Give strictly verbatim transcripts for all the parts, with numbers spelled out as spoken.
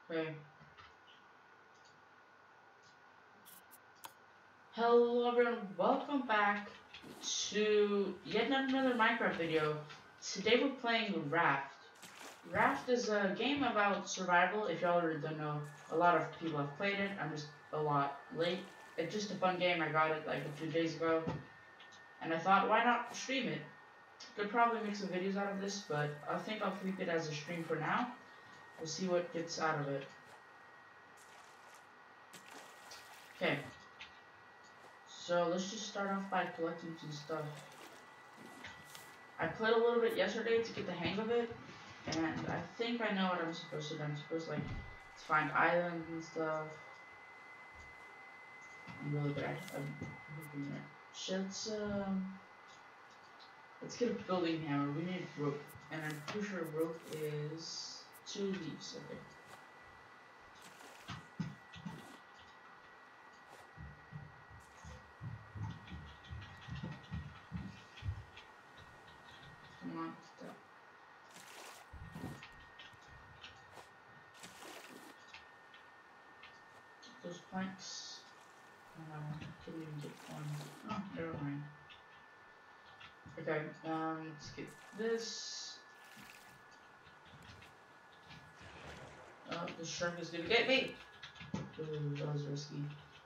Okay. Hello everyone, welcome back to yet another Minecraft video. Today we're playing Raft. Raft is a game about survival. If y'all already don't know, a lot of people have played it. I'm just a lot late. It's just a fun game. I got it like a few days ago. And I thought, why not stream it? Could probably make some videos out of this, but I think I'll keep it as a stream for now. We'll see what gets out of it. Okay. So let's just start off by collecting some stuff. I played a little bit yesterday to get the hang of it, and I think I know what I'm supposed to do. I'm supposed to, like, to find islands and stuff. I'm really bad. I'm looking at. Let's um, let's get a building hammer. We need rope, and I'm pretty sure rope is two leaves. Okay. Come on, stop. Those planks. Uh, couldn't even get one. Oh, never mind. Okay, um, let's get this. Oh, the shark is gonna get me! Ooh, that was risky.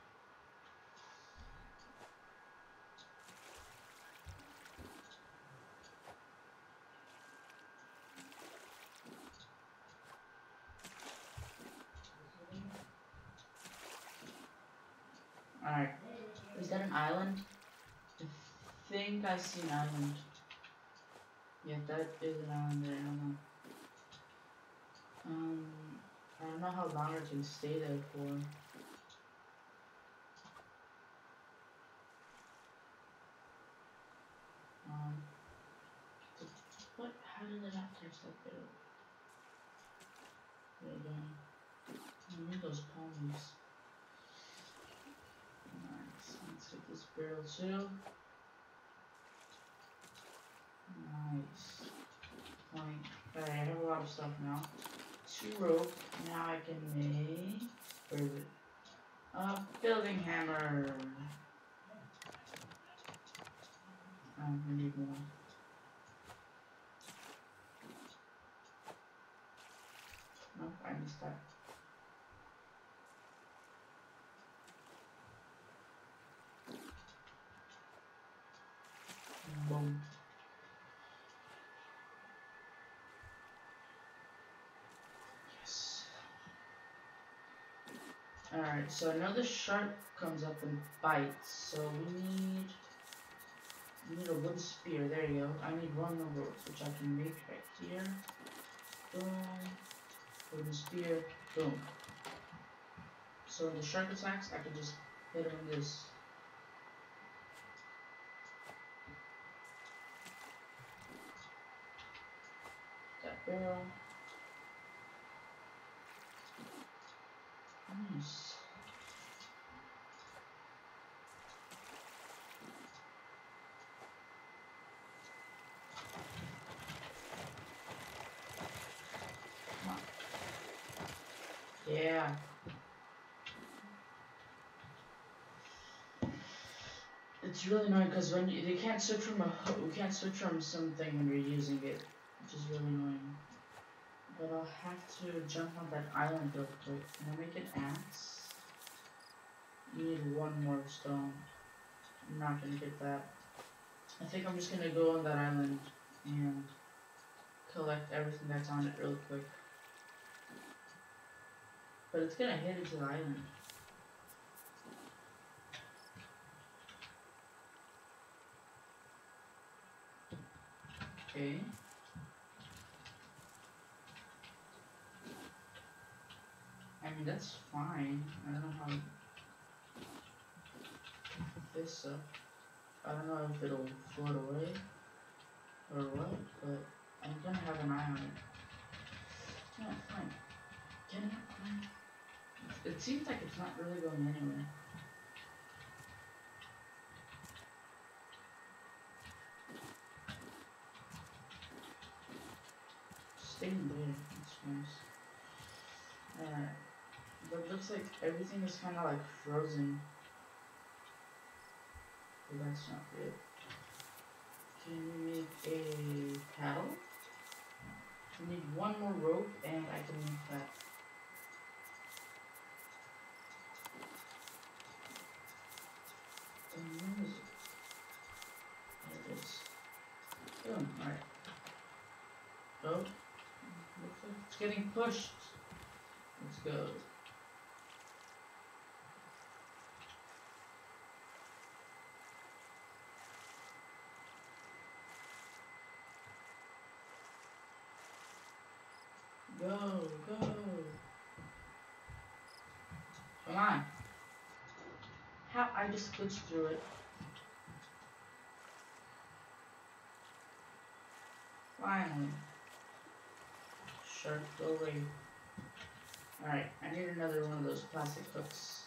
Alright. Is that an island? I think I see an island. Yeah, that is an island there. I don't know. Um, I don't know how long I can stay there for. Um, what? How did it not touch that bit? There you go. I need those palms. Nice. Let's get this barrel too. Nice. Plank. Alright, I have a lot of stuff now. Two rope. Now I can make. Where is it? A building hammer. Oh, we need more. Nope, I missed that. Boom. Yes. Alright, so another shark comes up and bites. So we need we need a wooden spear. There you go. I need one more rope, which I can make right here. Boom. Wooden spear. Boom. So when the shark attacks, I can just hit him with this. That barrel. Nice. Come on. Yeah. It's really annoying because when you, you can't switch from a hook, you can't switch from something when you're using it, which is really annoying. But I'll have to jump on that island real quick. Can I make an axe? You need one more stone. I'm not gonna get that. I think I'm just gonna go on that island and collect everything that's on it real quick. But it's gonna hit into the island. Okay. I mean, that's fine. I don't know how to put this up. I don't know if it'll float away or what, but I'm gonna have an eye on it. Yeah, fine. Can it fine? It seems like it's not really going anywhere. Staying there. That's nice. Alright. But it looks like everything is kind of like frozen. But that's not good. Can we make a paddle? We need one more rope and I can make that. And where is it? There it is. Boom, alright. Oh, looks like it's getting pushed. Let's go. Go, go. Come on. How? I just glitched through it. Finally. Shark, go away. Alright, I need another one of those plastic hooks.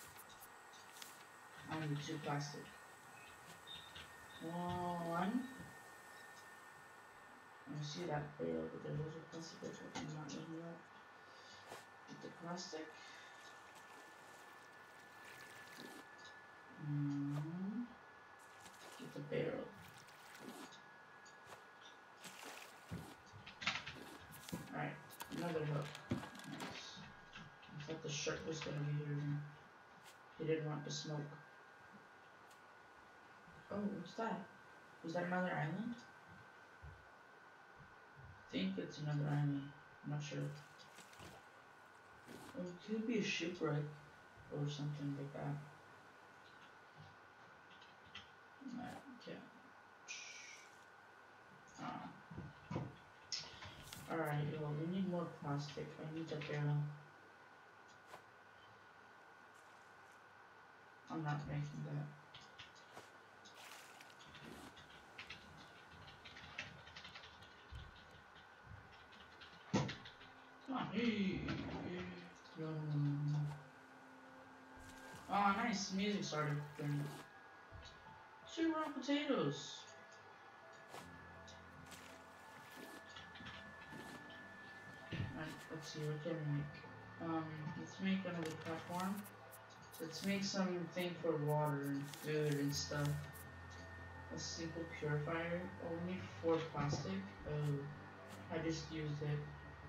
I need two plastic. One. I see that barrel, but there's also plastic hooks. I'm not using that. Get the plastic. Mm. Get the barrel. Alright, another hook. Nice. I thought the shark was gonna be here. He didn't want to smoke. Oh, what's that? Is that another island? I think it's another island. I'm not sure. Oh, it could be a shipwreck or something like that. Okay. Uh, Alright, well, we need more plastic. I need a barrel. I'm not making that. Come on. Oh, nice. Music started. Two raw potatoes. Alright, let's see. What can we make? Um, let's make another platform. Let's make something for water and food and stuff. A simple purifier. Oh, we need four plastic. Oh, I just used it.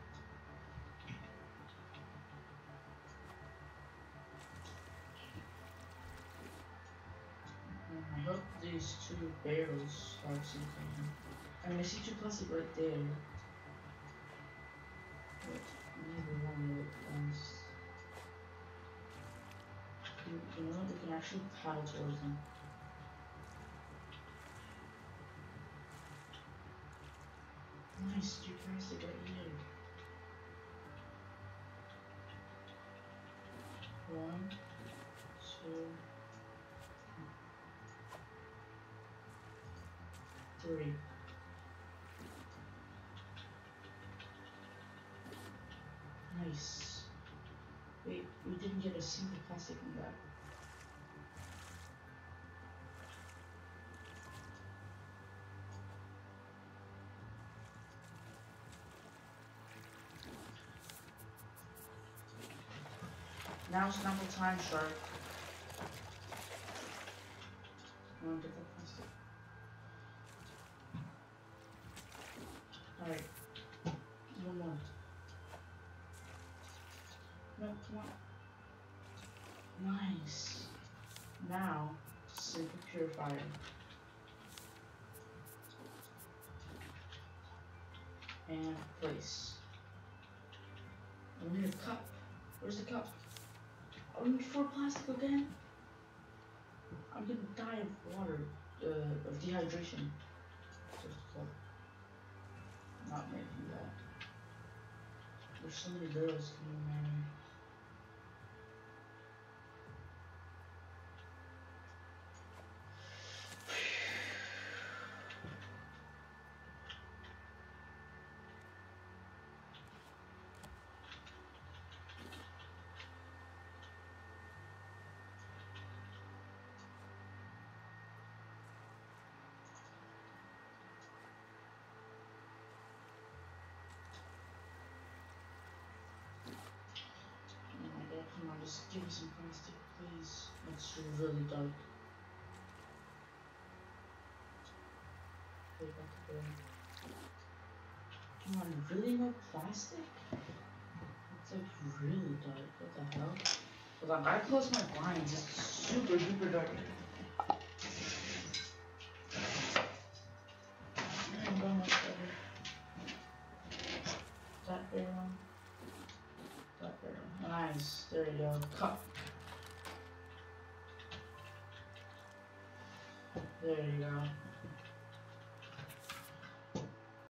Um, I hope these two barrels have something. I mean, I see two plastic right there. But neither one of it ones. You, you know what? We can actually paddle towards them. Nice, two plastic right here. One, two, three. Nice. Wait, we didn't get a single plastic in that. Now's not the time, shark. I want to get that plastic. Alright. One more. No, come on. Nice. Now, simple purifier. And place. I need a cup. Where's the cup? Oh, we need four plastic again? I'm gonna die of water, uh, of dehydration. Just a cup. Not making that. There's so many girls coming in. just give me some plastic, please. It's really dark. Okay, got the burn. Come on, really no plastic? It's like really dark. What the hell? Hold on, I close my blinds. It's super duper dark. I'm going much better. That barrel. That barrel. Nice. There you go. Cut. There you go.